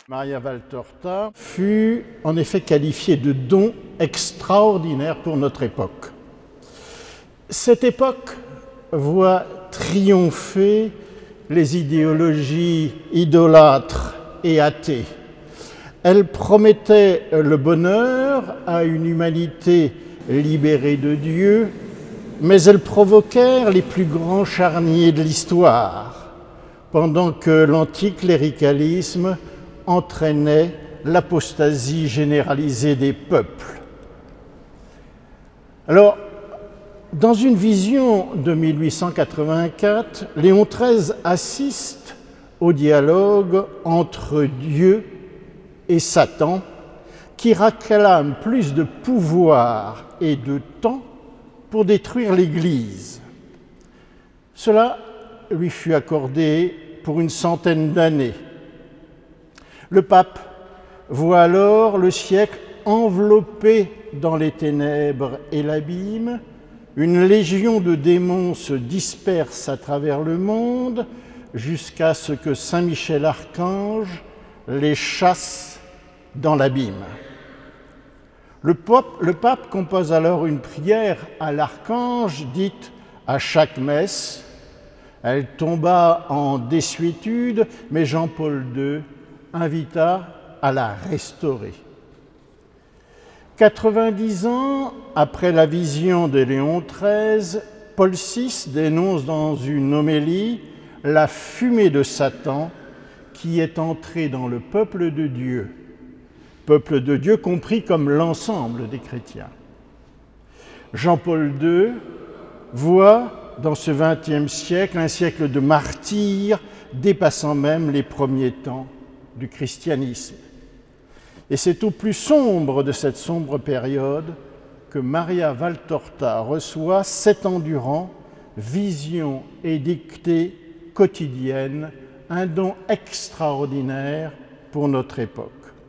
Maria Valtorta fut en effet qualifiée de don extraordinaire pour notre époque. Cette époque voit triompher les idéologies idolâtres et athées. Elle promettait le bonheur à une humanité libérée de Dieu, mais elles provoquèrent les plus grands charniers de l'histoire, pendant que l'anticléricalisme entraînait l'apostasie généralisée des peuples. Alors, dans une vision de 1884, Léon XIII assiste au dialogue entre Dieu et Satan, qui réclame plus de pouvoir et de temps pour détruire l'Église. Cela lui fut accordé pour une centaine d'années. Le pape voit alors le siècle enveloppé dans les ténèbres et l'abîme. Une légion de démons se disperse à travers le monde jusqu'à ce que Saint Michel Archange les chasse dans l'abîme. Le pape compose alors une prière à l'archange dite à chaque messe. Elle tomba en désuétude, mais Jean-Paul II invita à la restaurer. 90 ans après la vision de Léon XIII, Paul VI dénonce dans une homélie la fumée de Satan qui est entrée dans le peuple de Dieu compris comme l'ensemble des chrétiens. Jean-Paul II voit dans ce XXe siècle un siècle de martyrs dépassant même les premiers temps du christianisme. Et c'est au plus sombre de cette sombre période que Maria Valtorta reçoit 7 ans durant, visions et dictées quotidiennes, un don extraordinaire pour notre époque.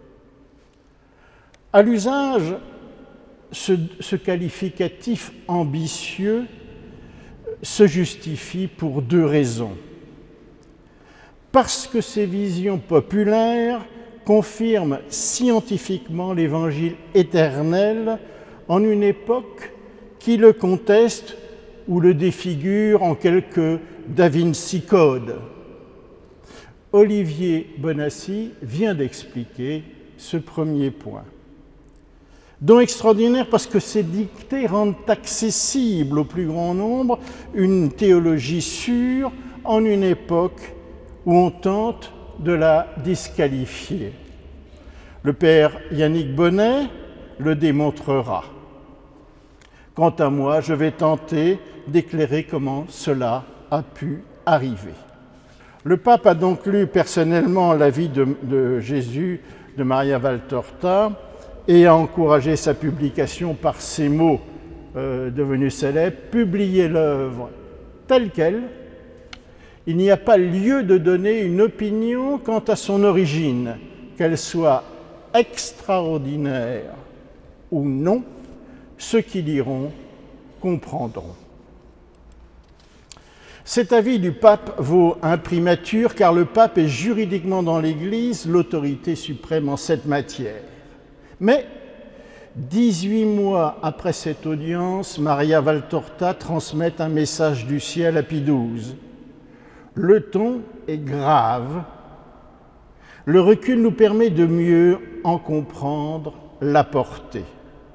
À l'usage, ce qualificatif ambitieux se justifie pour 2 raisons. Parce que ces visions populaires confirment scientifiquement l'évangile éternel en une époque qui le conteste ou le défigure en quelques Da Vinci Code. Olivier Bonassi vient d'expliquer ce premier point. Don extraordinaire parce que ces dictées rendent accessible au plus grand nombre une théologie sûre en une époque où on tente de la disqualifier. Le père Yannick Bonnet le démontrera. Quant à moi, je vais tenter d'éclairer comment cela a pu arriver. Le pape a donc lu personnellement la vie de Jésus de Maria Valtorta et a encouragé sa publication par ces mots devenus célèbres, « Publiez l'œuvre telle qu'elle. Il n'y a pas lieu de donner une opinion quant à son origine, qu'elle soit extraordinaire ou non. Ceux qui liront comprendront. » Cet avis du pape vaut imprimatur car le pape est juridiquement dans l'Église l'autorité suprême en cette matière. Mais 18 mois après cette audience, Maria Valtorta transmet un message du ciel à Pie XII. Le ton est grave. Le recul nous permet de mieux en comprendre la portée.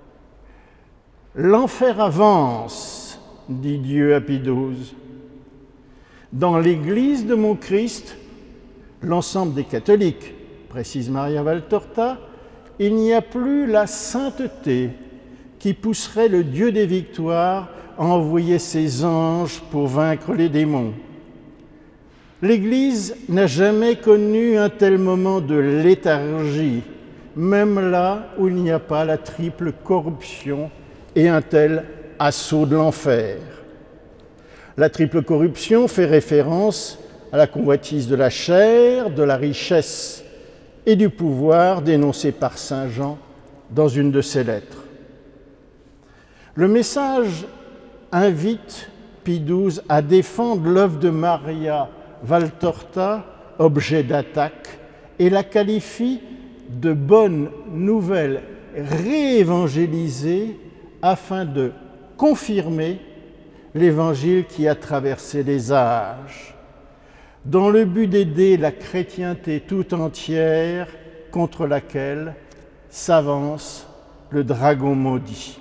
L'enfer avance, dit Dieu à Pie XII. Dans l'Église de mon Christ, l'ensemble des catholiques, précise Maria Valtorta, il n'y a plus la sainteté qui pousserait le Dieu des victoires à envoyer ses anges pour vaincre les démons. L'Église n'a jamais connu un tel moment de léthargie, même là où il n'y a pas la triple corruption et un tel assaut de l'enfer. La triple corruption fait référence à la convoitise de la chair, de la richesse et du pouvoir dénoncé par saint Jean dans une de ses lettres. Le message invite Pie XII à défendre l'œuvre de Maria Valtorta, objet d'attaque, et la qualifie de bonne nouvelle réévangélisée afin de confirmer l'évangile qui a traversé les âges, dans le but d'aider la chrétienté tout entière contre laquelle s'avance le dragon maudit.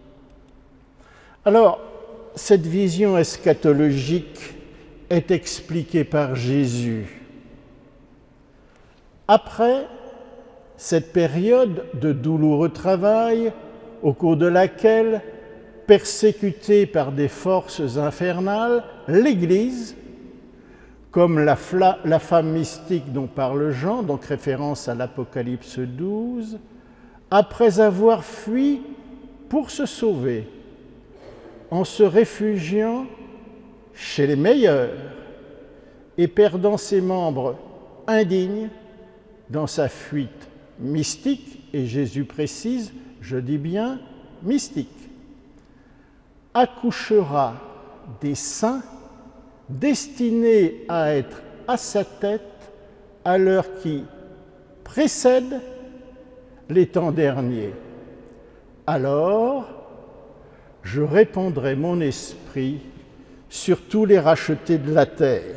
Alors, cette vision eschatologique est expliquée par Jésus. Après cette période de douloureux travail, au cours de laquelle, persécutée par des forces infernales, l'Église, comme la femme mystique dont parle Jean, donc référence à l'Apocalypse 12, après avoir fui pour se sauver, en se réfugiant chez les meilleurs et perdant ses membres indignes dans sa fuite mystique, et Jésus précise, je dis bien mystique, accouchera des saints destinés à être à sa tête à l'heure qui précède les temps derniers. Alors, je répandrai mon esprit sur tous les rachetés de la terre.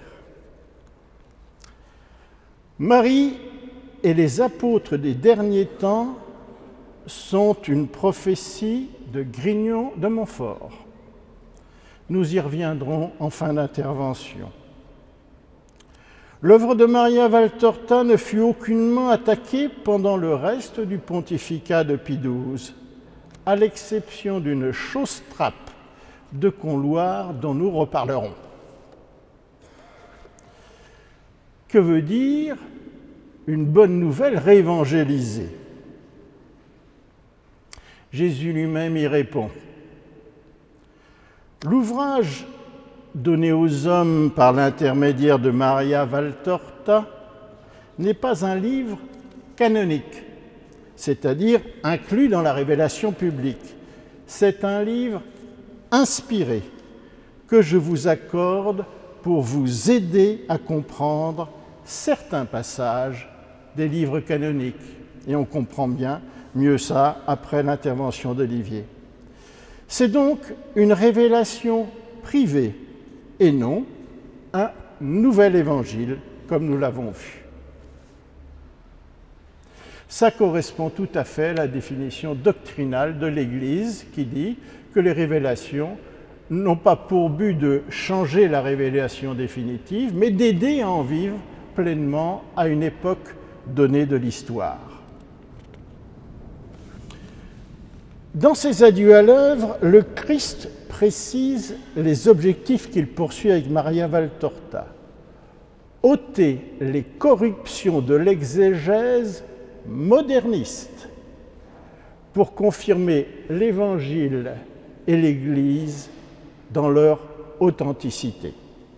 Marie et les apôtres des derniers temps sont une prophétie de Grignon de Montfort. Nous y reviendrons en fin d'intervention. L'œuvre de Maria Valtorta ne fut aucunement attaquée pendant le reste du pontificat de Pie XII, à l'exception d'une chausse trappe de Conloire dont nous reparlerons. Que veut dire une bonne nouvelle réévangélisée? Jésus lui-même y répond. L'ouvrage donné aux hommes par l'intermédiaire de Maria Valtorta n'est pas un livre canonique, c'est-à-dire inclus dans la révélation publique. C'est un livre inspiré que je vous accorde pour vous aider à comprendre certains passages des livres canoniques. Et on comprend bien mieux ça après l'intervention d'Olivier. C'est donc une révélation privée et non un nouvel évangile, comme nous l'avons vu. Ça correspond tout à fait à la définition doctrinale de l'Église qui dit que les révélations n'ont pas pour but de changer la révélation définitive, mais d'aider à en vivre pleinement à une époque donnée de l'histoire. Dans ses adieux à l'œuvre, le Christ précise les objectifs qu'il poursuit avec Maria Valtorta. Ôter les corruptions de l'exégèse moderniste pour confirmer l'Évangile et l'Église dans leur authenticité.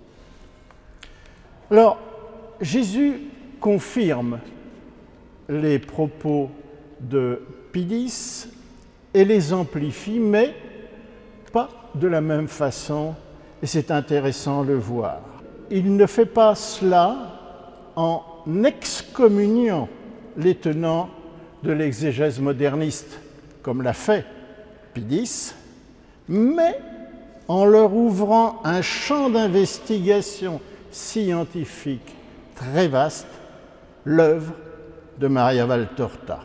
Alors, Jésus confirme les propos de Pie X et les amplifie, mais pas de la même façon, et c'est intéressant de le voir. Il ne fait pas cela en excommuniant les tenants de l'exégèse moderniste, comme l'a fait Pie X, mais en leur ouvrant un champ d'investigation scientifique très vaste, l'œuvre de Maria Valtorta.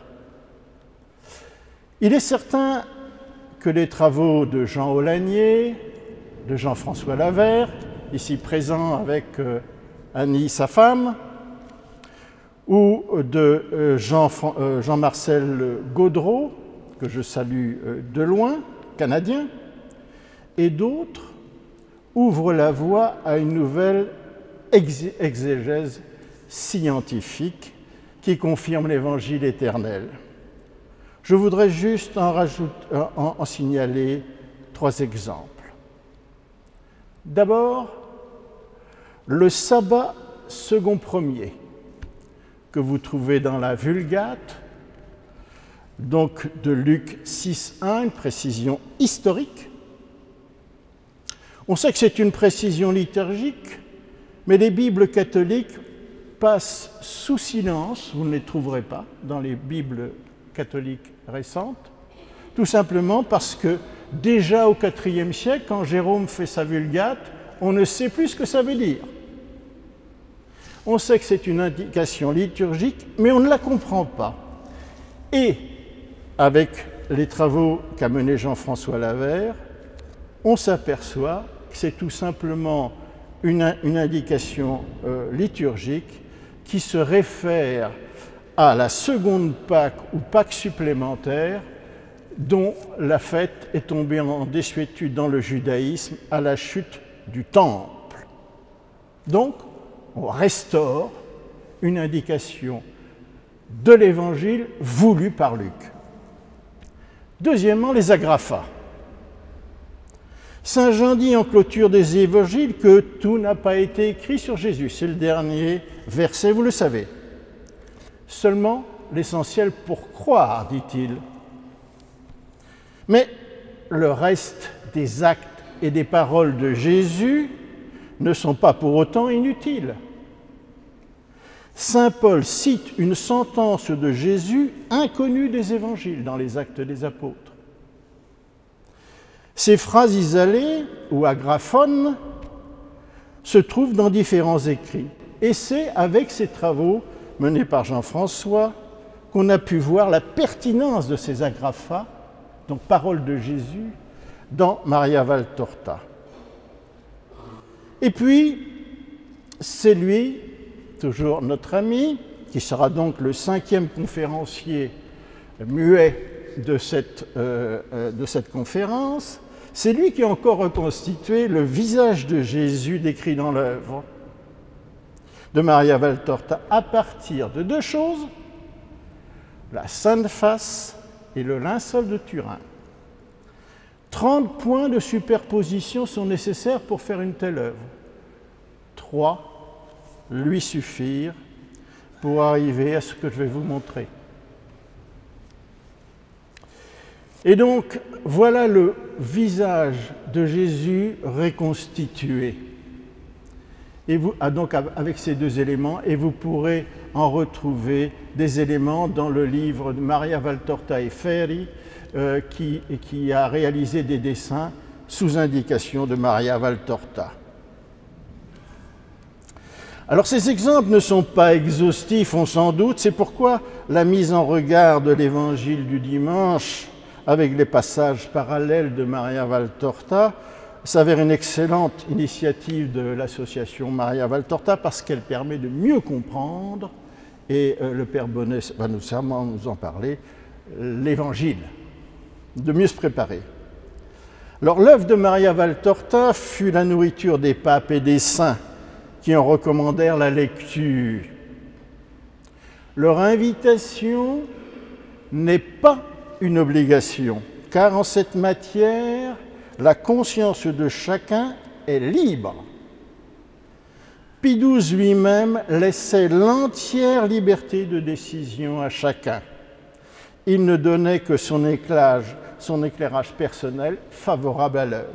Il est certain que les travaux de Jean Aulagnier, de Jean-François Lavert, ici présent avec Annie, sa femme, ou de Jean-Marcel Gaudreau, que je salue de loin, canadien, et d'autres, ouvrent la voie à une nouvelle exégèse scientifique qui confirme l'Évangile éternel. Je voudrais juste en signaler 3 exemples. D'abord, le sabbat second premier, que vous trouvez dans la Vulgate, donc de Luc 6.1, une précision historique. On sait que c'est une précision liturgique, mais les Bibles catholiques passent sous silence, vous ne les trouverez pas dans les Bibles catholiques récentes, tout simplement parce que déjà au IVe siècle, quand Jérôme fait sa Vulgate, on ne sait plus ce que ça veut dire. On sait que c'est une indication liturgique, mais on ne la comprend pas. Et avec les travaux qu'a menés Jean-François Lavert, on s'aperçoit que c'est tout simplement une indication liturgique qui se réfère à la seconde Pâque ou Pâque supplémentaire dont la fête est tombée en désuétude dans le judaïsme à la chute du temple. Donc, on restaure une indication de l'Évangile voulu par Luc. Deuxièmement, les agrafas. Saint Jean dit en clôture des Évangiles que tout n'a pas été écrit sur Jésus. C'est le dernier verset, vous le savez. Seulement l'essentiel pour croire, dit-il. Mais le reste des actes et des paroles de Jésus ne sont pas pour autant inutiles. Saint Paul cite une sentence de Jésus inconnue des Évangiles dans les Actes des Apôtres. Ces phrases isolées ou agraphones se trouvent dans différents écrits. Et c'est avec ces travaux menés par Jean-François qu'on a pu voir la pertinence de ces agrafas, donc paroles de Jésus, dans Maria Valtorta. Et puis, c'est lui, toujours notre ami, qui sera donc le 5e conférencier muet de cette conférence, c'est lui qui a encore reconstitué le visage de Jésus décrit dans l'œuvre de Maria Valtorta à partir de deux choses, la Sainte Face et le linceul de Turin. 30 points de superposition sont nécessaires pour faire une telle œuvre. 3 lui suffirent pour arriver à ce que je vais vous montrer. Et donc, voilà le visage de Jésus reconstitué. Et vous, donc avec ces deux éléments, et vous pourrez en retrouver des éléments dans le livre de Maria Valtorta e Ferri, qui a réalisé des dessins sous indication de Maria Valtorta. Alors ces exemples ne sont pas exhaustifs, on s'en doute, c'est pourquoi la mise en regard de l'évangile du dimanche avec les passages parallèles de Maria Valtorta s'avère une excellente initiative de l'association Maria Valtorta parce qu'elle permet de mieux comprendre, et le Père Bonnet va sûrement nous en parler, l'évangile, de mieux se préparer. Alors l'œuvre de Maria Valtorta fut la nourriture des papes et des saints qui en recommandèrent la lecture. Leur invitation n'est pas une obligation, car en cette matière, la conscience de chacun est libre. Pie XII lui-même laissait l'entière liberté de décision à chacun. Il ne donnait que son éclairage personnel favorable à l'œuvre.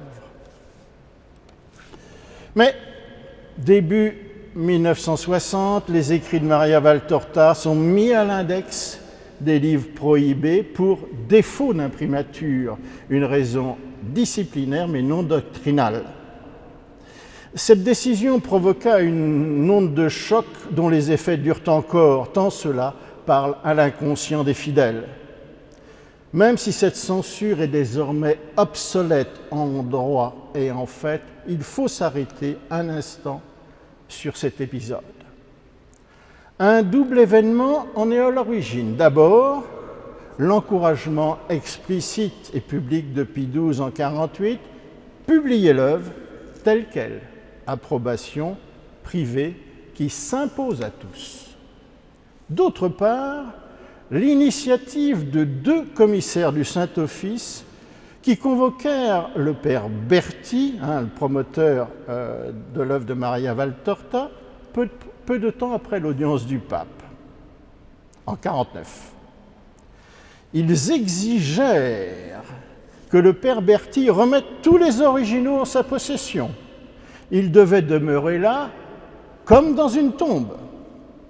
Mais début 1960, les écrits de Maria Valtorta sont mis à l'index des livres prohibés pour défaut d'imprimature, une raison disciplinaire mais non doctrinale. Cette décision provoqua une onde de choc dont les effets durent encore, tant cela parle à l'inconscient des fidèles. Même si cette censure est désormais obsolète en droit et en fait, il faut s'arrêter un instant sur cet épisode. Un double événement en est à l'origine. D'abord, l'encouragement explicite et public de Pie XII en 1948, publier l'œuvre telle qu'elle, approbation privée qui s'impose à tous. D'autre part, l'initiative de 2 commissaires du Saint-Office qui convoquèrent le père Berti, le promoteur de l'œuvre de Maria Valtorta, peu de temps après l'audience du pape, en 1949. Ils exigèrent que le père Berti remette tous les originaux en sa possession. Ils devaient demeurer là comme dans une tombe.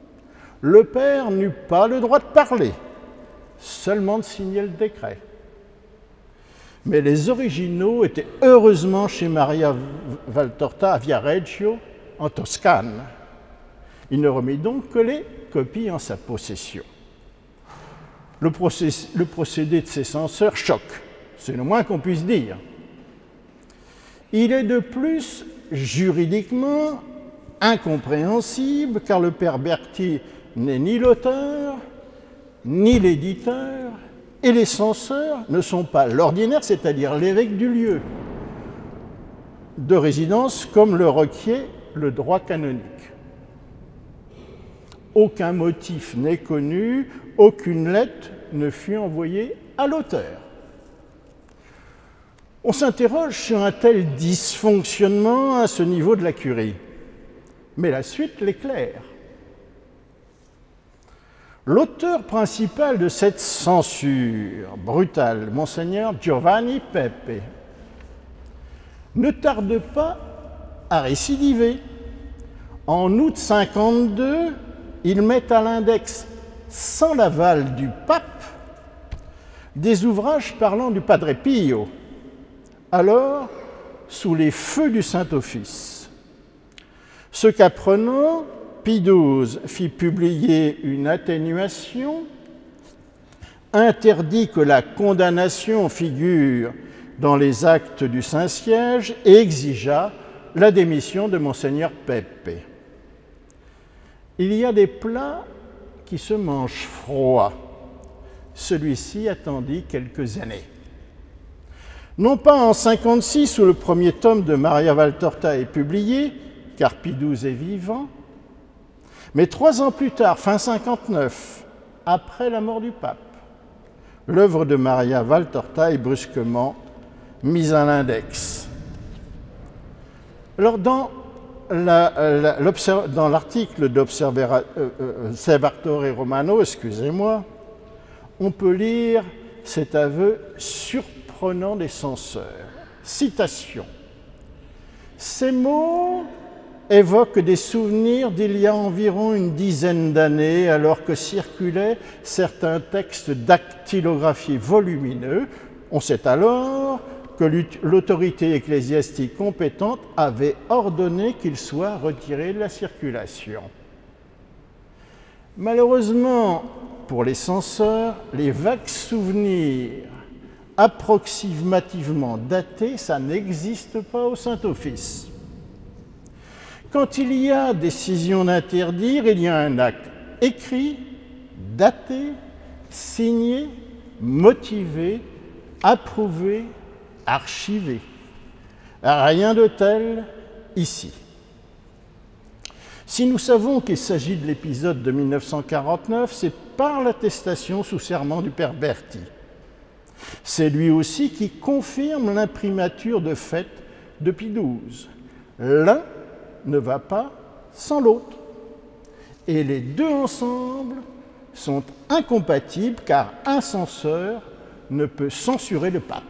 le père n'eut pas le droit de parler, seulement de signer le décret. Mais les originaux étaient heureusement chez Maria Valtorta à Viareggio, en Toscane. Il ne remit donc que les copies en sa possession. Le procédé de ces censeurs choque, c'est le moins qu'on puisse dire. Il est de plus juridiquement incompréhensible car le père Berti n'est ni l'auteur, ni l'éditeur, et les censeurs ne sont pas l'ordinaire, c'est-à-dire l'évêque du lieu de résidence, comme le requiert le droit canonique. Aucun motif n'est connu, aucune lettre ne fut envoyée à l'auteur. On s'interroge sur un tel dysfonctionnement à ce niveau de la curie. Mais la suite l'est claire. L'auteur principal de cette censure brutale, Monseigneur Giovanni Pepe, ne tarde pas à récidiver. En août 52, il met à l'index, sans l'aval du pape, des ouvrages parlant du Padre Pio, alors sous les feux du Saint-Office. Ce qu'apprenant, Pie XII fit publier une atténuation, interdit que la condamnation figure dans les actes du Saint-Siège et exigea la démission de Monseigneur Pepe. Il y a des plats qui se mangent froid. Celui-ci attendit quelques années. Non pas en 1956 où le premier tome de Maria Valtorta est publié, car Pie XII est vivant, mais 3 ans plus tard, fin 1959, après la mort du pape, l'œuvre de Maria Valtorta est brusquement mise à l'index. Alors dans l'article d'Observatore Romano, excusez-moi, on peut lire cet aveu surprenant des censeurs. Citation. Ces mots évoquent des souvenirs d'il y a environ une dizaine d'années, alors que circulaient certains textes dactylographiés volumineux. On sait alors que l'autorité ecclésiastique compétente avait ordonné qu'ils soient retirés de la circulation. Malheureusement, pour les censeurs, les vagues souvenirs approximativement datés, ça n'existe pas au Saint-Office. Quand il y a décision d'interdire, il y a un acte écrit, daté, signé, motivé, approuvé, archivé. Rien de tel ici. Si nous savons qu'il s'agit de l'épisode de 1949, c'est par l'attestation sous serment du père Berti. C'est lui aussi qui confirme l'imprimature de fait de Pie XII. L'un ne va pas sans l'autre. Et les deux ensemble sont incompatibles car un censeur ne peut censurer le pape.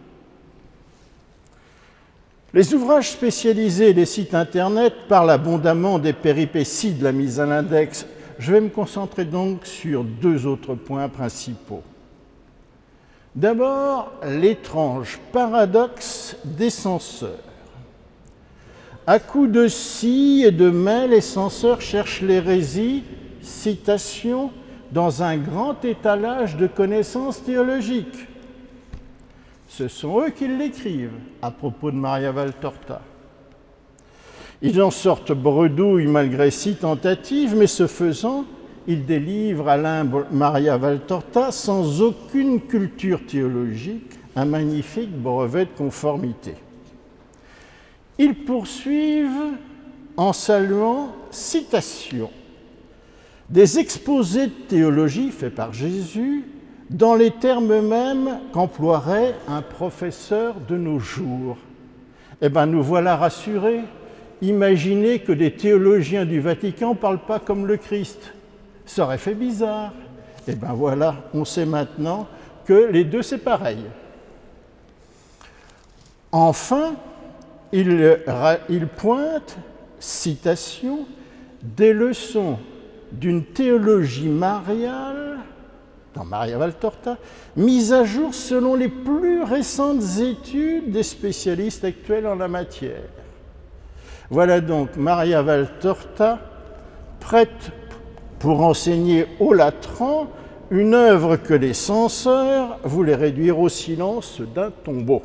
Les ouvrages spécialisés et les sites internet parlent abondamment des péripéties de la mise à l'index. Je vais me concentrer donc sur 2 autres points principaux. D'abord, l'étrange paradoxe des censeurs. À coups de scie et de main, les censeurs cherchent l'hérésie, citation, dans un grand étalage de connaissances théologiques. Ce sont eux qui l'écrivent à propos de Maria Valtorta. Ils en sortent bredouille malgré 6 tentatives, mais ce faisant, ils délivrent à l'humble Maria Valtorta sans aucune culture théologique un magnifique brevet de conformité. Ils poursuivent en saluant, citation, des exposés de théologie faits par Jésus dans les termes mêmes qu'emploierait un professeur de nos jours. Eh bien, nous voilà rassurés. Imaginez que des théologiens du Vatican ne parlent pas comme le Christ. Ça aurait fait bizarre. Eh bien voilà, on sait maintenant que les deux, c'est pareil. Enfin, il pointe, citation, des leçons d'une théologie mariale, dans Maria Valtorta, mise à jour selon les plus récentes études des spécialistes actuels en la matière. Voilà donc Maria Valtorta, prête pour enseigner aux latrans une œuvre que les censeurs voulaient réduire au silence d'un tombeau.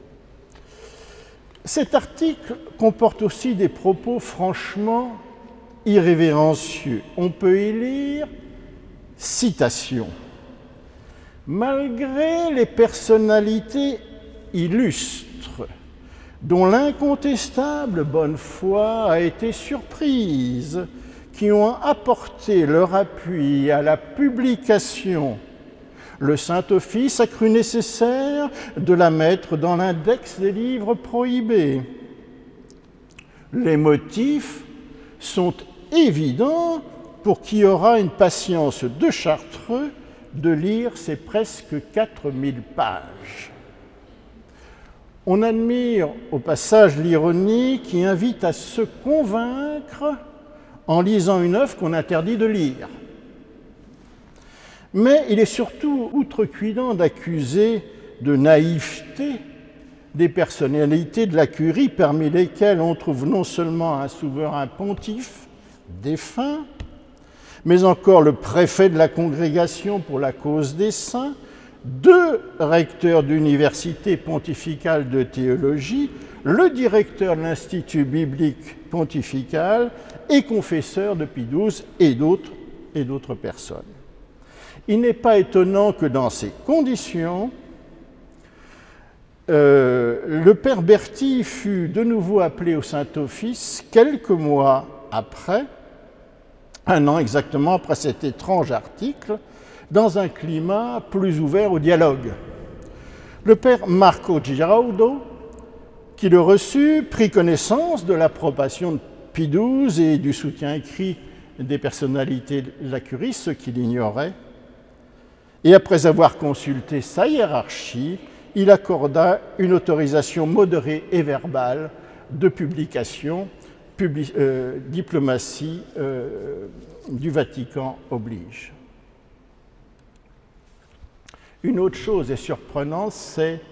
Cet article comporte aussi des propos franchement irrévérencieux. On peut y lire, citation, « Malgré les personnalités illustres dont l'incontestable bonne foi a été surprise, qui ont apporté leur appui à la publication, le Saint-Office a cru nécessaire de la mettre dans l'index des livres prohibés. Les motifs sont évidents pour qui aura une patience de Chartreux de lire ces presque 4000 pages. » On admire au passage l'ironie qui invite à se convaincre en lisant une œuvre qu'on interdit de lire. Mais il est surtout outrecuidant d'accuser de naïveté des personnalités de la curie, parmi lesquelles on trouve non seulement un souverain pontife défunt, mais encore le préfet de la Congrégation pour la cause des saints, 2 recteurs d'université pontificale de théologie, le directeur de l'Institut biblique pontifical et confesseur de Pie XII et d'autres personnes. Il n'est pas étonnant que dans ces conditions, le père Berti fut de nouveau appelé au Saint-Office quelques mois après, 1 an exactement après cet étrange article, dans un climat plus ouvert au dialogue. Le père Marco Giraudo, qui le reçut, prit connaissance de l'approbation de Pie XII et du soutien écrit des personnalités de la curie, ce qu'il ignorait, et après avoir consulté sa hiérarchie, il accorda une autorisation modérée et verbale de publication, diplomatie du Vatican oblige. Une autre chose est surprenante, c'est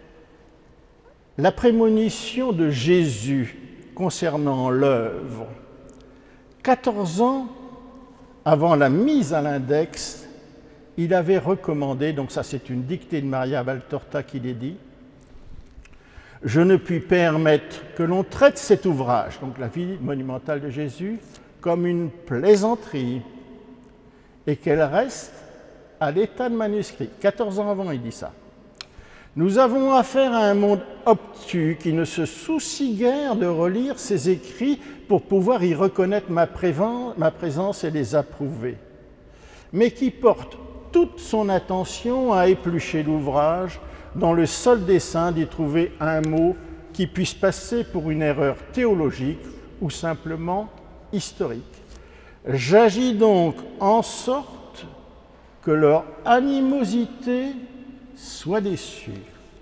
la prémonition de Jésus concernant l'œuvre. 14 ans avant la mise à l'index, il avait recommandé, donc ça c'est une dictée de Maria Valtorta qui l'est dit, « Je ne puis permettre que l'on traite cet ouvrage, donc la vie monumentale de Jésus, comme une plaisanterie et qu'elle reste à l'état de manuscrit. » 14 ans avant, il dit ça. « Nous avons affaire à un monde obtus qui ne se soucie guère de relire ses écrits pour pouvoir y reconnaître ma présence et les approuver, mais qui porte toute son attention à éplucher l'ouvrage dans le seul dessein d'y trouver un mot qui puisse passer pour une erreur théologique ou simplement historique. J'agis donc en sorte que leur animosité soit déçue. »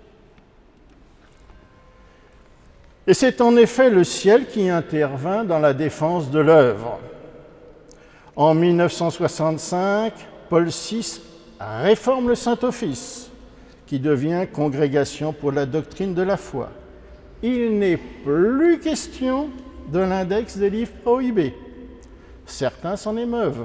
Et c'est en effet le ciel qui intervint dans la défense de l'œuvre. En 1965, Paul VI réforme le Saint-Office, qui devient Congrégation pour la doctrine de la foi. Il n'est plus question de l'index des livres prohibés. Certains s'en émeuvent.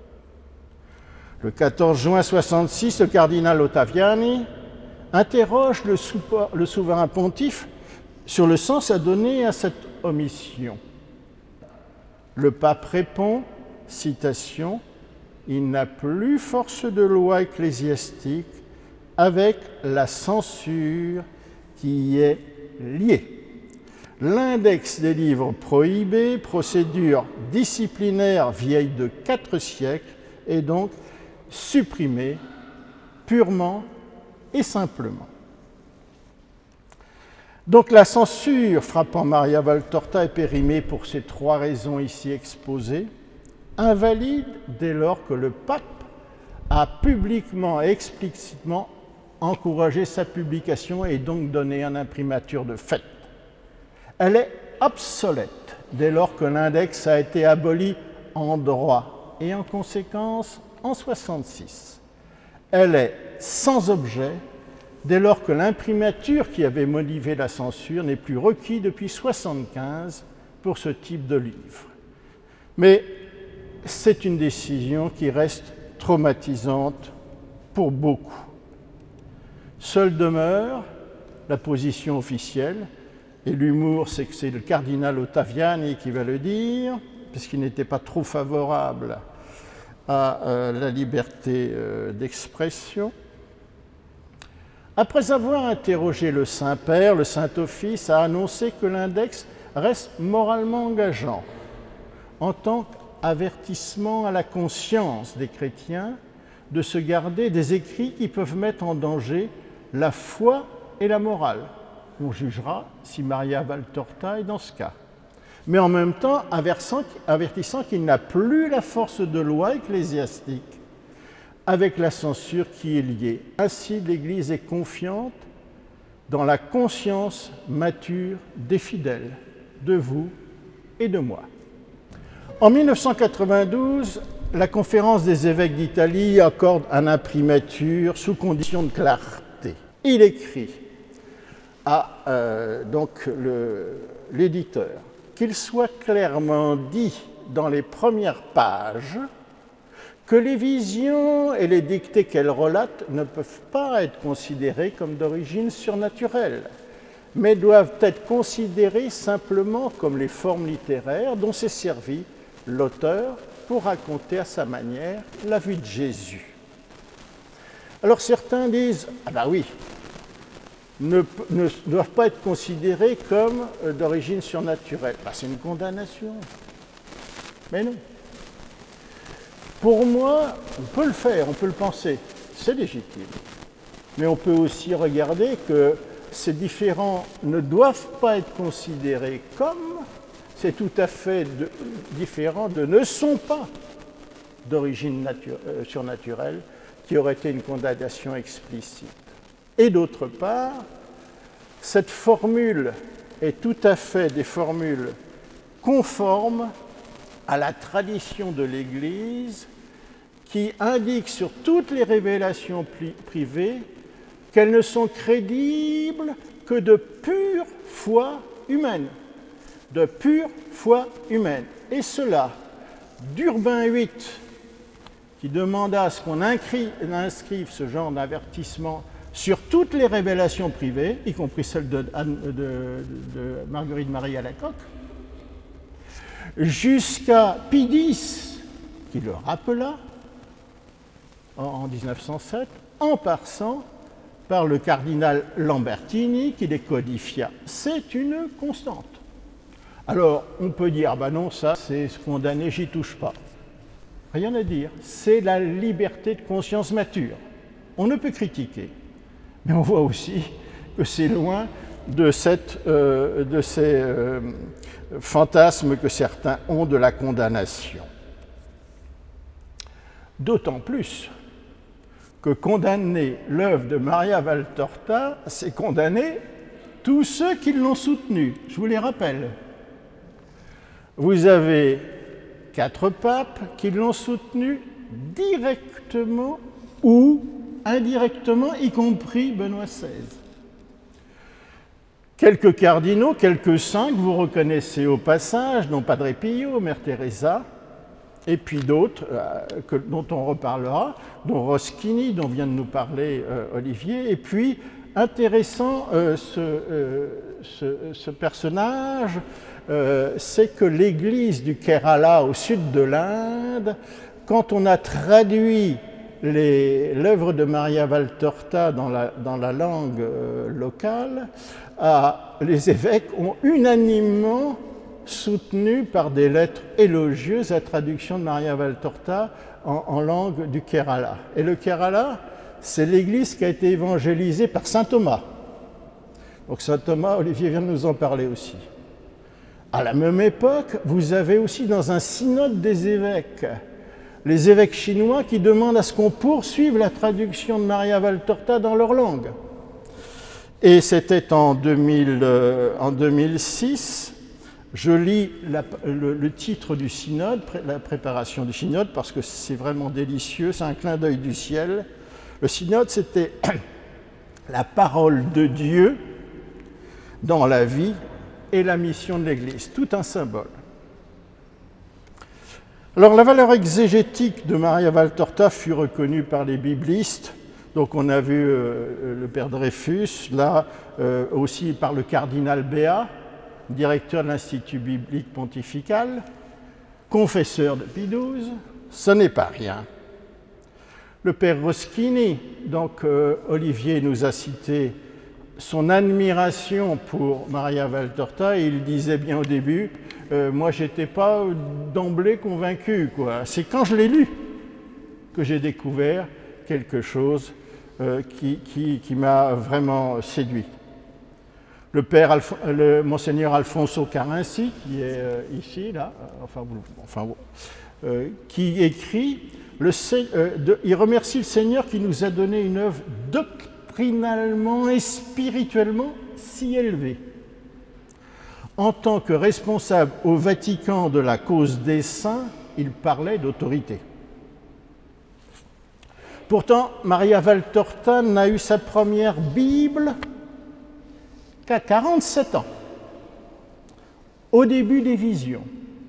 Le 14 juin 1966, le cardinal Ottaviani interroge le souverain pontife sur le sens à donner à cette omission. Le pape répond, citation, « Il n'a plus force de loi ecclésiastique avec la censure qui y est liée. L'index des livres prohibés, procédure disciplinaire vieille de 4 siècles, est donc supprimé purement et simplement. » Donc la censure frappant Maria Valtorta est périmée pour ces 3 raisons ici exposées, invalide dès lors que le pape a publiquement et explicitement encouragé sa publication et donc donné une imprimature de fait. Elle est obsolète dès lors que l'index a été aboli en droit et en conséquence en 66. Elle est sans objet dès lors que l'imprimature qui avait motivé la censure n'est plus requise depuis 1975 pour ce type de livre. Mais c'est une décision qui reste traumatisante pour beaucoup. Seule demeure la position officielle, et l'humour, c'est que c'est le cardinal Ottaviani qui va le dire, puisqu'il n'était pas trop favorable à la liberté d'expression. Après avoir interrogé le Saint-Père, le Saint-Office a annoncé que l'index reste moralement engageant en tant qu'avertissement à la conscience des chrétiens de se garder des écrits qui peuvent mettre en danger la foi et la morale. On jugera si Maria Valtorta est dans ce cas. Mais en même temps, avertissant qu'il n'a plus la force de loi ecclésiastique avec la censure qui est liée. Ainsi, l'Église est confiante dans la conscience mature des fidèles, de vous et de moi. En 1992, la Conférence des évêques d'Italie accorde un imprimatur sous condition de clarté. Il écrit à l'éditeur qu'il soit clairement dit dans les premières pages que les visions et les dictées qu'elle relate ne peuvent pas être considérées comme d'origine surnaturelle, mais doivent être considérées simplement comme les formes littéraires dont s'est servi l'auteur pour raconter à sa manière la vie de Jésus. Alors certains disent « Ah ben oui, ne doivent pas être considérés comme d'origine surnaturelle. Ben, c'est une condamnation. » Mais non. Pour moi, on peut le faire, on peut le penser, c'est légitime. Mais on peut aussi regarder que ces différents ne doivent pas être considérés comme, c'est tout à fait différent de ne sont pas d'origine surnaturelle, qui aurait été une condamnation explicite. Et d'autre part, cette formule est tout à fait des formules conformes à la tradition de l'Église qui indique sur toutes les révélations privées qu'elles ne sont crédibles que de pure foi humaine. De pure foi humaine. Et cela, d'Urbain VIII, qui demanda à ce qu'on inscrive ce genre d'avertissement sur toutes les révélations privées, y compris celle de Marguerite-Marie Alacoque, jusqu'à Pie X, qui le rappela en 1907, en passant par le cardinal Lambertini, qui les codifia. C'est une constante. Alors, on peut dire, ben non, ça, c'est condamné, j'y touche pas. Rien à dire. C'est la liberté de conscience mature. On ne peut critiquer. Mais on voit aussi que c'est loin de ces fantasmes que certains ont de la condamnation. D'autant plus que condamner l'œuvre de Maria Valtorta, c'est condamner tous ceux qui l'ont soutenue. Je vous les rappelle. Vous avez 4 papes qui l'ont soutenue directement ou indirectement, y compris Benoît XVI. Quelques cardinaux, quelques saints que vous reconnaissez au passage, dont Padre Pio, Mère Teresa, et puis d'autres dont on reparlera, dont Roschini, dont vient de nous parler Olivier, et puis intéressant ce personnage, c'est que l'église du Kerala au sud de l'Inde, quand on a traduit l'œuvre de Maria Valtorta dans la langue locale, les évêques ont unanimement soutenu par des lettres élogieuses la traduction de Maria Valtorta en langue du Kerala. Et le Kerala, c'est l'église qui a été évangélisée par saint Thomas. Donc saint Thomas, Olivier vient de nous en parler aussi. À la même époque, vous avez aussi dans un synode des évêques, les évêques chinois qui demandent à ce qu'on poursuive la traduction de Maria Valtorta dans leur langue. Et c'était en 2006, Je lis le titre du synode, la préparation du synode, parce que c'est vraiment délicieux, c'est un clin d'œil du ciel. Le synode, c'était la parole de Dieu dans la vie et la mission de l'Église, tout un symbole. Alors la valeur exégétique de Maria Valtorta fut reconnue par les biblistes, donc on a vu le père Dreyfus, là aussi par le cardinal Béat, directeur de l'Institut biblique pontifical, confesseur de Pie XII, ce n'est pas rien. Le père Roschini, donc Olivier nous a cité son admiration pour Maria Valtorta, et il disait bien au début, moi j'étais pas d'emblée convaincu, quoi. C'est quand je l'ai lu que j'ai découvert quelque chose qui m'a vraiment séduit. Le monseigneur Alfonso Carinci, qui est ici, là, qui écrit, il remercie le Seigneur qui nous a donné une œuvre doctrinalement et spirituellement si élevée. En tant que responsable au Vatican de la cause des saints, il parlait d'autorité. Pourtant, Maria Valtorta n'a eu sa première Bible qu'à 47 ans, au début des visions.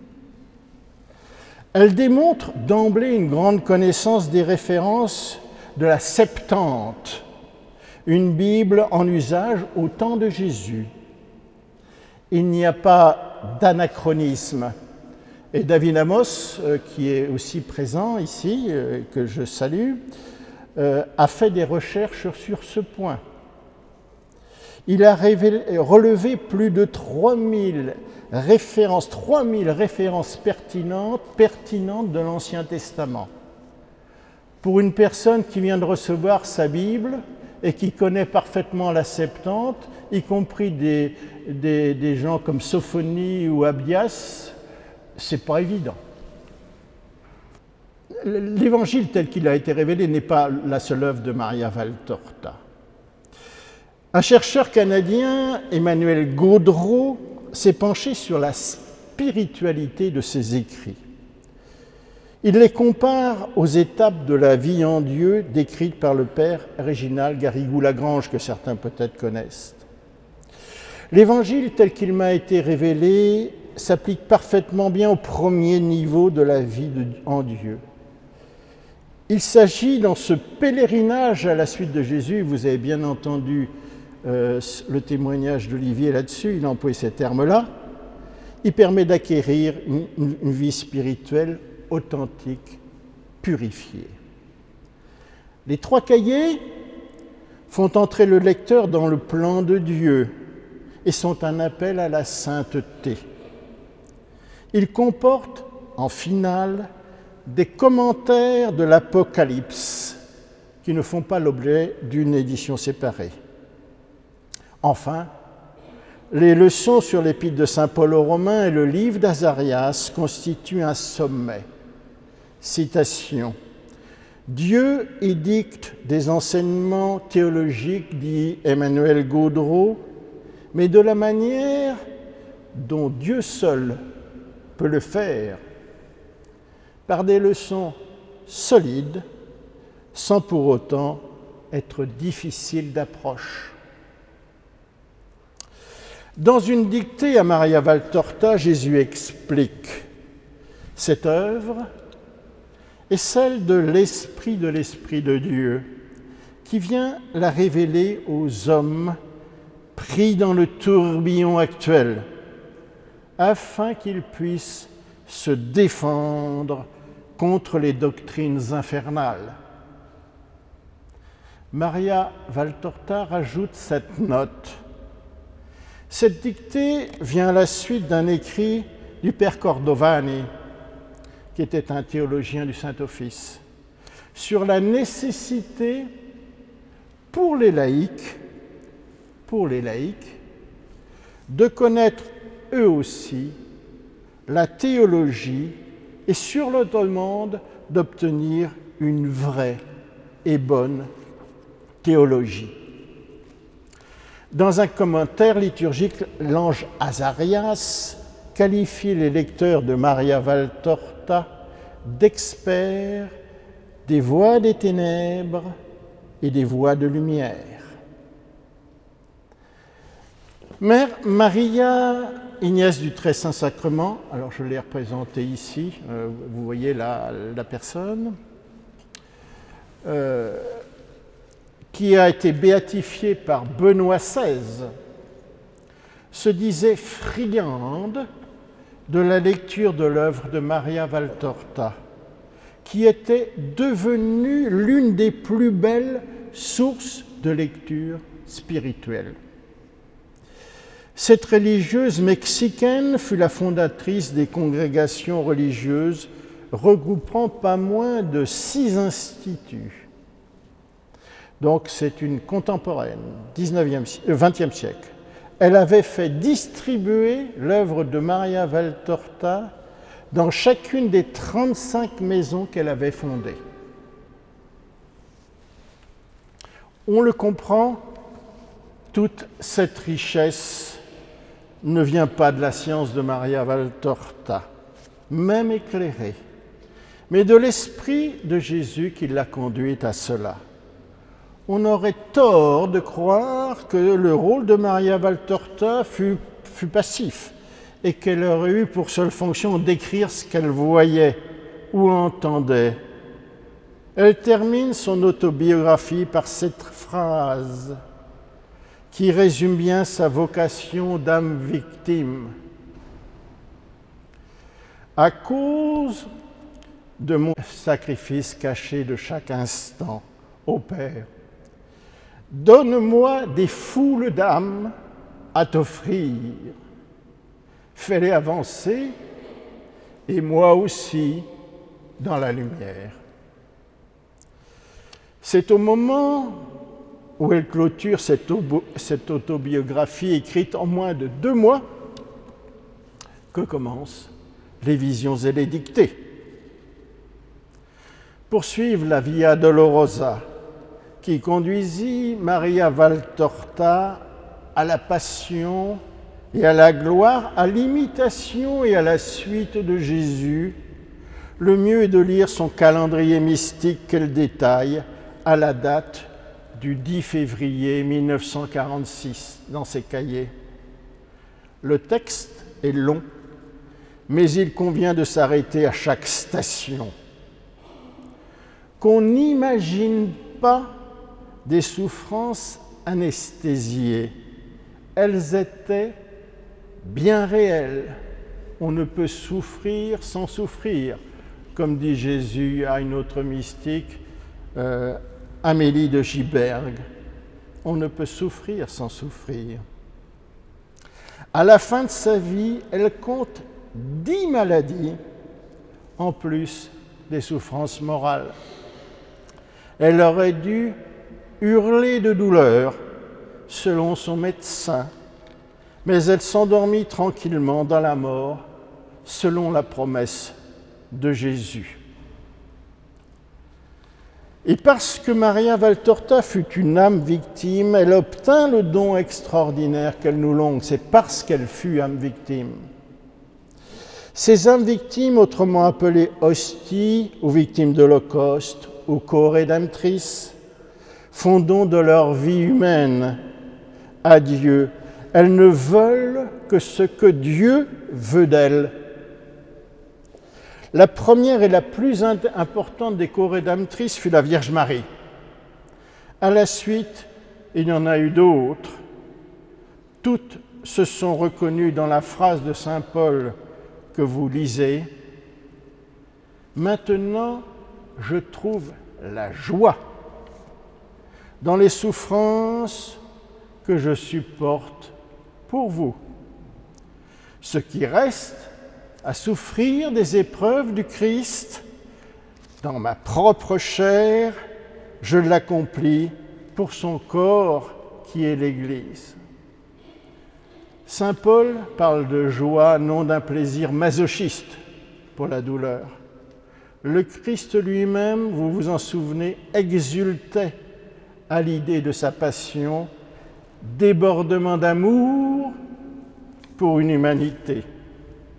Elle démontre d'emblée une grande connaissance des références de la Septante, une Bible en usage au temps de Jésus. Il n'y a pas d'anachronisme. Et David Amos, qui est aussi présent ici, que je salue, a fait des recherches sur ce point. Il a relevé plus de 3000 références pertinentes de l'Ancien Testament. Pour une personne qui vient de recevoir sa Bible et qui connaît parfaitement la Septante, y compris des gens comme Sophonie ou Abias, c'est pas évident. L'Évangile tel qu'il a été révélé n'est pas la seule œuvre de Maria Valtorta. Un chercheur canadien, Emmanuel Gaudreau, s'est penché sur la spiritualité de ses écrits. Il les compare aux étapes de la vie en Dieu décrites par le père Réginald Garrigou-Lagrange, que certains peut-être connaissent. L'Évangile tel qu'il m'a été révélé s'applique parfaitement bien au premier niveau de la vie en Dieu. Il s'agit dans ce pèlerinage à la suite de Jésus, vous avez bien entendu le témoignage d'Olivier là-dessus, il a employé ces termes-là, il permet d'acquérir une vie spirituelle authentique, purifiée. Les 3 cahiers font entrer le lecteur dans le plan de Dieu et sont un appel à la sainteté. Ils comportent, en finale, des commentaires de l'Apocalypse qui ne font pas l'objet d'une édition séparée. Enfin, les leçons sur l'épître de saint Paul aux Romains et le livre d'Azarias constituent un sommet. Citation. Dieu édicte des enseignements théologiques, dit Emmanuel Gaudreau, mais de la manière dont Dieu seul peut le faire, par des leçons solides, sans pour autant être difficile d'approche. Dans une dictée à Maria Valtorta, Jésus explique « Cette œuvre est celle de l'Esprit de Dieu qui vient la révéler aux hommes pris dans le tourbillon actuel, afin qu'ils puissent se défendre contre les doctrines infernales. » Maria Valtorta rajoute cette note. Cette dictée vient à la suite d'un écrit du père Cordovani, qui était un théologien du Saint-Office, sur la nécessité pour les laïcs, de connaître eux aussi la théologie et sur leur demande d'obtenir une vraie et bonne théologie. Dans un commentaire liturgique, l'ange Azarias qualifie les lecteurs de Maria Valtorta d'experts des voies des ténèbres et des voies de lumière. Mère Maria Ignaz du Très Saint-Sacrement, alors je l'ai représentée ici, vous voyez la personne, qui a été béatifiée par Benoît XVI, se disait friande de la lecture de l'œuvre de Maria Valtorta, qui était devenue l'une des plus belles sources de lecture spirituelle. Cette religieuse mexicaine fut la fondatrice des congrégations religieuses regroupant pas moins de 6 instituts. Donc c'est une contemporaine, 20e siècle. Elle avait fait distribuer l'œuvre de Maria Valtorta dans chacune des 35 maisons qu'elle avait fondées. On le comprend, toute cette richesse ne vient pas de la science de Maria Valtorta, même éclairée, mais de l'Esprit de Jésus qui l'a conduite à cela. On aurait tort de croire que le rôle de Maria Valtorta fut passif et qu'elle aurait eu pour seule fonction d'écrire ce qu'elle voyait ou entendait. Elle termine son autobiographie par cette phrase qui résume bien sa vocation d'âme victime. À cause de mon sacrifice caché de chaque instant, ô Père, donne-moi des foules d'âmes à t'offrir. Fais-les avancer, et moi aussi, dans la lumière. C'est au moment où elle clôture cette autobiographie écrite en moins de 2 mois que commencent les visions et les dictées. Poursuivre la Via Dolorosa qui conduisit Maria Valtorta à la passion et à la gloire, à l'imitation et à la suite de Jésus. Le mieux est de lire son calendrier mystique qu'elle détaille à la date du 10 février 1946 dans ses cahiers. Le texte est long, mais il convient de s'arrêter à chaque station. Qu'on n'imagine pas des souffrances anesthésiées. Elles étaient bien réelles. On ne peut souffrir sans souffrir, comme dit Jésus à une autre mystique, Amélie de Giberg. On ne peut souffrir sans souffrir. À la fin de sa vie, elle compte 10 maladies, en plus des souffrances morales. Elle aurait dû hurler de douleur, selon son médecin, mais elle s'endormit tranquillement dans la mort, selon la promesse de Jésus. Et parce que Maria Valtorta fut une âme victime, elle obtint le don extraordinaire qu'elle nous longue. C'est parce qu'elle fut âme victime. Ces âmes victimes, autrement appelées hosties ou victimes d'Holocauste ou co-rédemptrices, font don de leur vie humaine à Dieu. Elles ne veulent que ce que Dieu veut d'elles. La première et la plus importante des co-rédemptrices fut la Vierge Marie. À la suite, il y en a eu d'autres. Toutes se sont reconnues dans la phrase de saint Paul que vous lisez. Maintenant, je trouve la joie dans les souffrances que je supporte pour vous. Ce qui reste à souffrir des épreuves du Christ, dans ma propre chair, je l'accomplis pour son corps qui est l'Église. Saint Paul parle de joie, non d'un plaisir masochiste pour la douleur. Le Christ lui-même, vous vous en souvenez, exultait à l'idée de sa passion, débordement d'amour pour une humanité.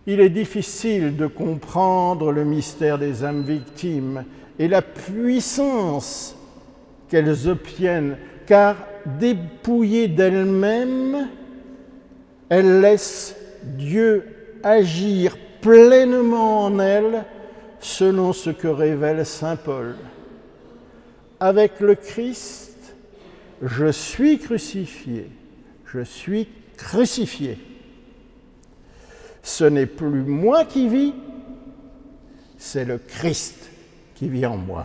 il est difficile de comprendre le mystère des âmes victimes et la puissance qu'elles obtiennent, car dépouillées d'elles-mêmes, elles laissent Dieu agir pleinement en elles selon ce que révèle saint Paul. Avec le Christ, je suis crucifié, je suis crucifié. Ce n'est plus moi qui vis, c'est le Christ qui vit en moi.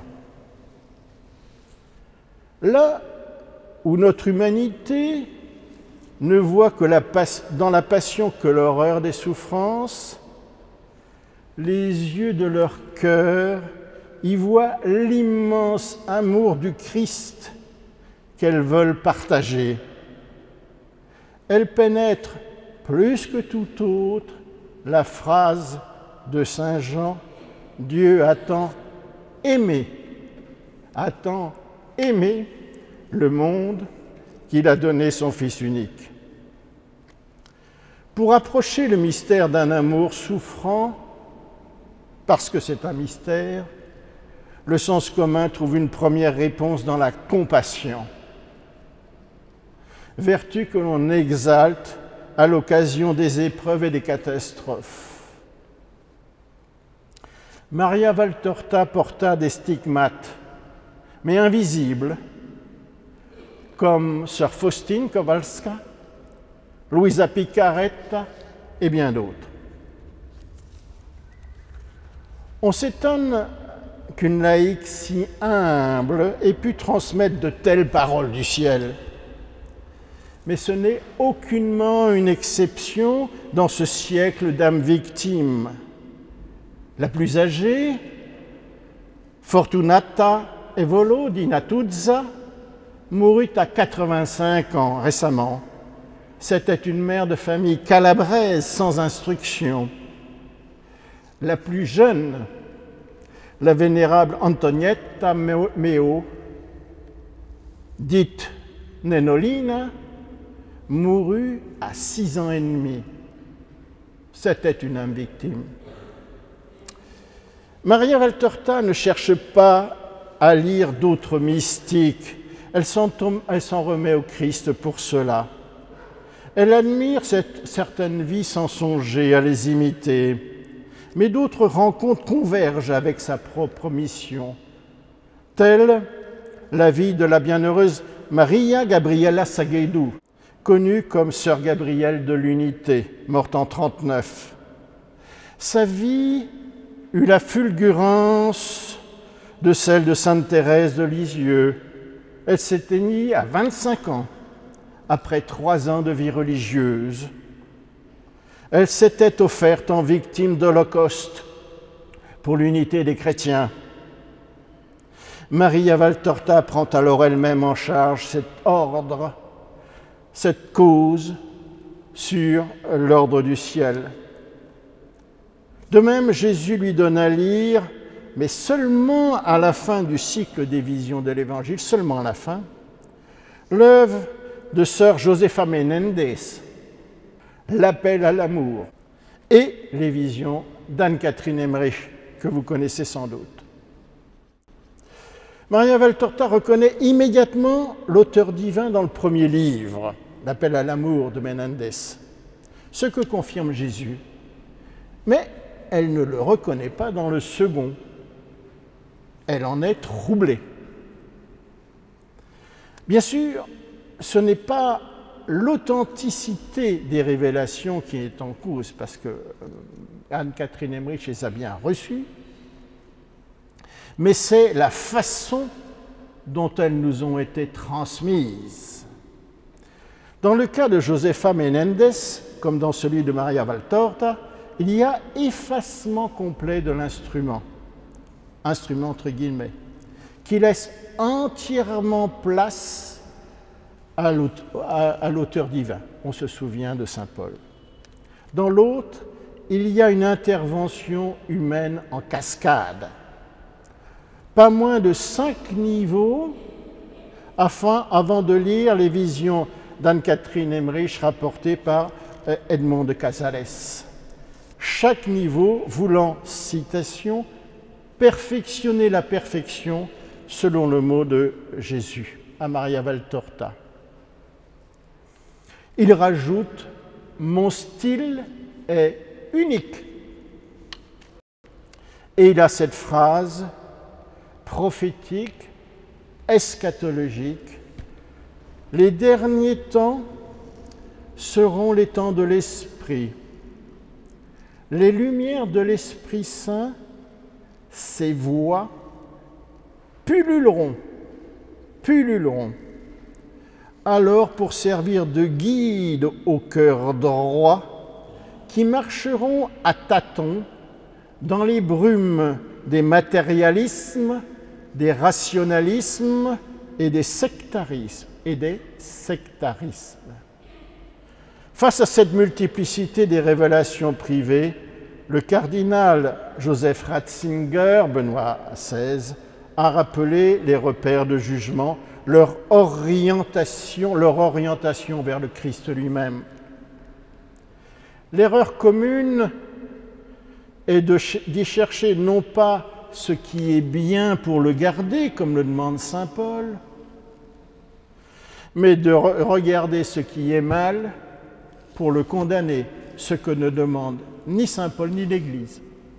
Là où notre humanité ne voit que dans la passion que l'horreur des souffrances, les yeux de leur cœur y voient l'immense amour du Christ qu'elles veulent partager. Elles pénètrent plus que tout autre la phrase de saint Jean, « Dieu a tant aimé le monde qu'il a donné son Fils unique. » Pour approcher le mystère d'un amour souffrant, parce que c'est un mystère, le sens commun trouve une première réponse dans la compassion, vertu que l'on exalte à l'occasion des épreuves et des catastrophes. Maria Valtorta porta des stigmates, mais invisibles, comme sœur Faustine Kowalska, Luisa Picaretta et bien d'autres. On s'étonne qu'une laïque si humble ait pu transmettre de telles paroles du ciel. Mais ce n'est aucunement une exception dans ce siècle d'âmes victimes. La plus âgée, Fortunata Evolo di Natuzza, mourut à 85 ans récemment. C'était une mère de famille calabraise sans instruction. La plus jeune, la vénérable Antonietta Meo, dite Nenolina, mourut à 6 ans et demi. C'était une âme victime. Maria Valtorta ne cherche pas à lire d'autres mystiques. Elle s'en remet au Christ pour cela. Elle admire certaines vies sans songer à les imiter. Mais d'autres rencontres convergent avec sa propre mission, telle la vie de la bienheureuse Maria Gabriela Saghedu, connue comme Sœur Gabrielle de l'Unité, morte en 1939. Sa vie eut la fulgurance de celle de Sainte Thérèse de Lisieux. Elle s'éteignit à 25 ans, après 3 ans de vie religieuse. Elle s'était offerte en victime d'Holocauste pour l'unité des chrétiens. Maria Valtorta prend alors elle-même en charge cet ordre, cette cause sur l'ordre du ciel. De même, Jésus lui donne à lire, mais seulement à la fin du cycle des visions de l'Évangile, seulement à la fin, l'œuvre de sœur Josefa Menendez, l'appel à l'amour, et les visions d'Anne-Catherine Emmerich, que vous connaissez sans doute. Maria Valtorta reconnaît immédiatement l'auteur divin dans le premier livre, l'appel à l'amour de Menendez, ce que confirme Jésus. Mais elle ne le reconnaît pas dans le second. Elle en est troublée. Bien sûr, ce n'est pas l'authenticité des révélations qui est en cause, parce que Anne-Catherine Emmerich les a bien reçues, mais c'est la façon dont elles nous ont été transmises. Dans le cas de Josefa Menendez, comme dans celui de Maria Valtorta, il y a effacement complet de l'instrument, instrument entre guillemets, qui laisse entièrement place à l'auteur divin. On se souvient de saint Paul. Dans l'autre, il y a une intervention humaine en cascade. Pas moins de 5 niveaux avant de lire les visions d'Anne-Catherine Emmerich rapportées par Edmond de Casales. chaque niveau voulant, citation, perfectionner la perfection selon le mot de Jésus à Maria Valtorta. Il rajoute « Mon style est unique ». Et il a cette phrase prophétique, eschatologique. Les derniers temps seront les temps de l'Esprit. Les lumières de l'Esprit Saint, ces voix, pulluleront. Alors pour servir de guide au cœur droit, qui marcheront à tâtons dans les brumes des matérialismes, des rationalismes et des sectarismes. Face à cette multiplicité des révélations privées, le cardinal Joseph Ratzinger, Benoît XVI, a rappelé les repères de jugement, leur orientation vers le Christ lui-même. L'erreur commune est d'y chercher non pas ce qui est bien pour le garder, comme le demande saint Paul, mais de regarder ce qui est mal pour le condamner, ce que ne demande ni saint Paul ni l'Église.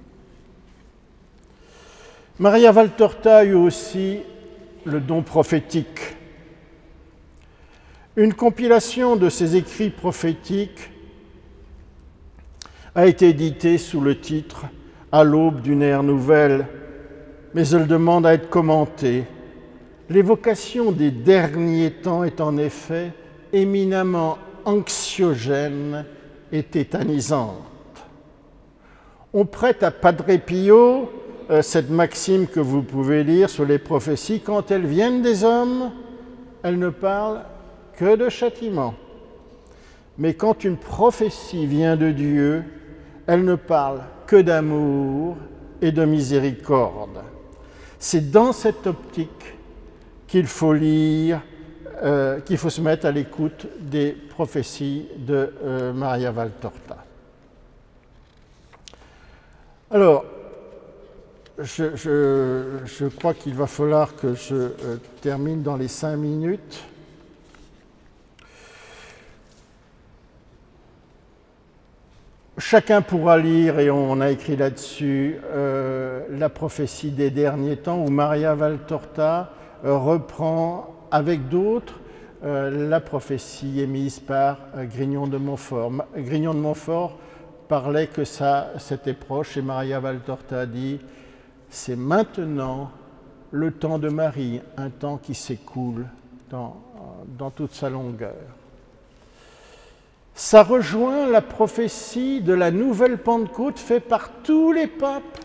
Maria Valtorta eut aussi le don prophétique. Une compilation de ses écrits prophétiques a été éditée sous le titre « À l'aube d'une ère nouvelle », mais elle demande à être commentée. L'évocation des derniers temps est en effet éminemment anxiogène et tétanisante. On prête à Padre Pio cette maxime que vous pouvez lire sur les prophéties: quand elles viennent des hommes, elles ne parlent que de châtiment. Mais quand une prophétie vient de Dieu, elle ne parle que d'amour et de miséricorde. C'est dans cette optique qu'il faut lire, qu'il faut se mettre à l'écoute des prophéties de Maria Valtorta. Alors, je crois qu'il va falloir que je termine dans les 5 minutes. Chacun pourra lire, et on a écrit là-dessus, la prophétie des derniers temps, où Maria Valtorta reprend avec d'autres la prophétie émise par Grignon de Montfort. Grignon de Montfort parlait que c'était proche, et Maria Valtorta a dit « c'est maintenant le temps de Marie, un temps qui s'écoule dans toute sa longueur ». Ça rejoint la prophétie de la nouvelle Pentecôte faite par tous les papes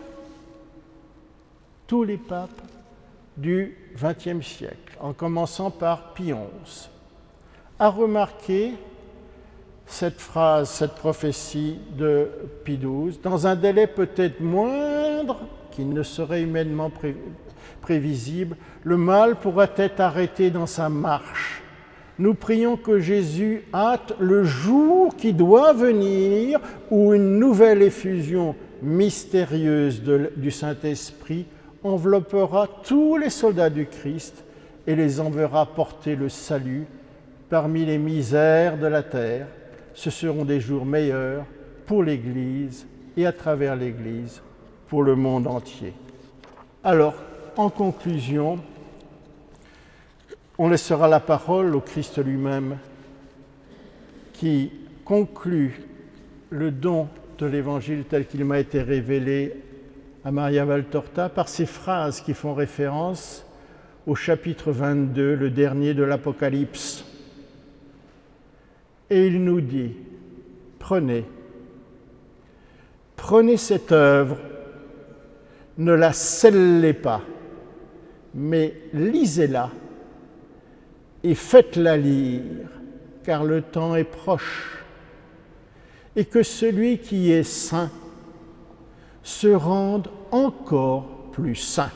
du XXe siècle, en commençant par Pie XI, a remarqué cette phrase, cette prophétie de Pie XII, dans un délai peut-être moindre, qui ne serait humainement prévisible, le mal pourrait être arrêté dans sa marche. Nous prions que Jésus hâte le jour qui doit venir où une nouvelle effusion mystérieuse du Saint-Esprit enveloppera tous les soldats du Christ et les enverra porter le salut parmi les misères de la terre. Ce seront des jours meilleurs pour l'Église et à travers l'Église pour le monde entier. Alors, en conclusion, on laissera la parole au Christ lui-même qui conclut le don de l'Évangile tel qu'il m'a été révélé à Maria Valtorta par ces phrases qui font référence au chapitre 22, le dernier de l'Apocalypse. Et il nous dit, prenez cette œuvre, ne la scellez pas, mais lisez-la et faites-la lire, car le temps est proche, et que celui qui est saint se rende encore plus saint.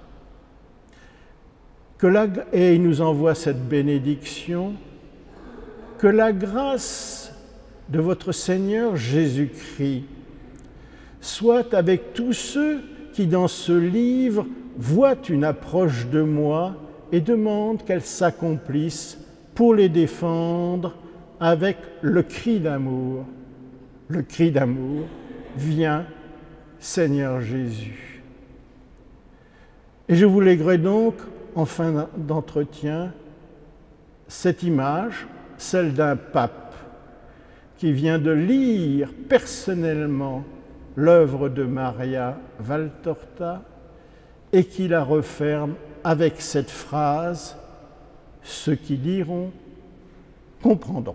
Et il nous envoie cette bénédiction, que la grâce de votre Seigneur Jésus-Christ, soit avec tous ceux qui, dans ce livre, voient une approche de moi et demandent qu'elle s'accomplisse pour les défendre avec le cri d'amour. Le cri d'amour, viens, Seigneur Jésus. Et je vous léguerai donc, en fin d'entretien, cette image, celle d'un pape qui vient de lire personnellement l'œuvre de Maria Valtorta et qui la referme avec cette phrase « Ceux qui liront comprendront ».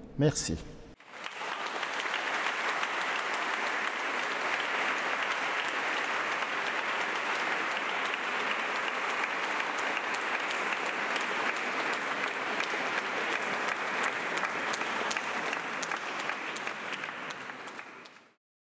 Merci.